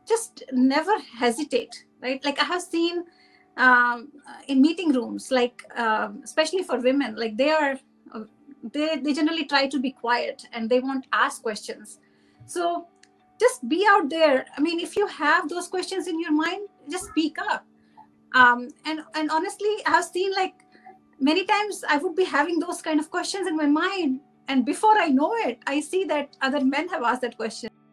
just never hesitate, right? Like I have seen in meeting rooms, like especially for women, like uh, they generally try to be quiet and they won't ask questions. So just be out there. I mean, if you have those questions in your mind, just speak up. And honestly, I have seen like many times I would be having those kind of questions in my mind, and before I know it, I see that other men have asked that question.